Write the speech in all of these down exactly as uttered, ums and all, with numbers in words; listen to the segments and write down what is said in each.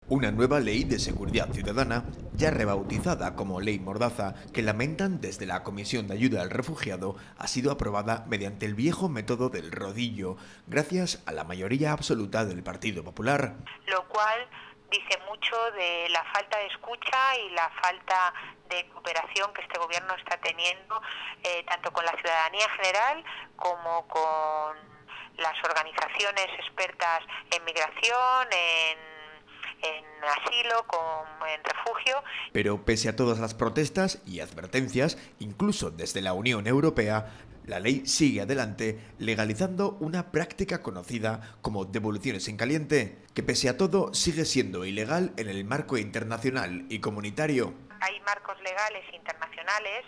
Una nueva ley de seguridad ciudadana, ya rebautizada como Ley Mordaza, que lamentan desde la Comisión de Ayuda al Refugiado, ha sido aprobada mediante el viejo método del rodillo, gracias a la mayoría absoluta del Partido Popular. Lo cual dice mucho de la falta de escucha y la falta de cooperación que este gobierno está teniendo, eh, tanto con la ciudadanía en general como con las organizaciones expertas en migración, en en asilo, como en refugio. Pero pese a todas las protestas y advertencias, incluso desde la Unión Europea, la ley sigue adelante legalizando una práctica conocida como devoluciones en caliente, que pese a todo sigue siendo ilegal en el marco internacional y comunitario. Hay marcos legales internacionales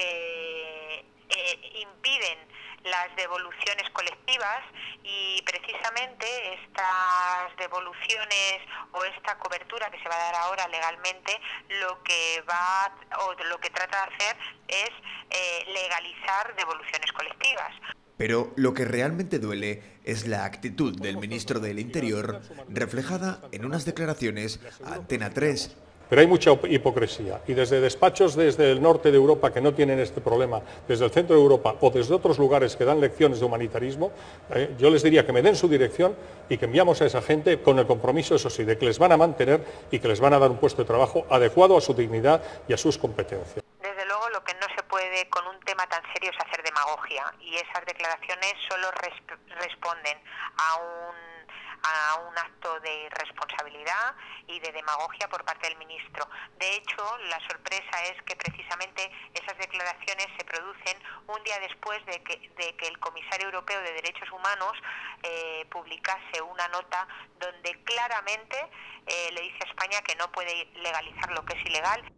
que eh, impiden las devoluciones colectivas y precisamente estas devoluciones o esta cobertura que se va a dar ahora legalmente lo que va o lo que trata de hacer es eh, legalizar devoluciones colectivas. Pero lo que realmente duele es la actitud del ministro del Interior reflejada en unas declaraciones a Antena tres. Pero hay mucha hipocresía y desde despachos desde el norte de Europa que no tienen este problema, desde el centro de Europa o desde otros lugares que dan lecciones de humanitarismo, eh, yo les diría que me den su dirección y que enviamos a esa gente con el compromiso, eso sí, de que les van a mantener y que les van a dar un puesto de trabajo adecuado a su dignidad y a sus competencias. Desde luego lo que no se puede con un tema tan serio es hacer demagogia y esas declaraciones solo resp responden a un a un acto de irresponsabilidad y de demagogia por parte del ministro. De hecho, la sorpresa es que precisamente esas declaraciones se producen un día después de que, de que el comisario europeo de Derechos Humanos eh, publicase una nota donde claramente eh, le dice a España que no puede legalizar lo que es ilegal.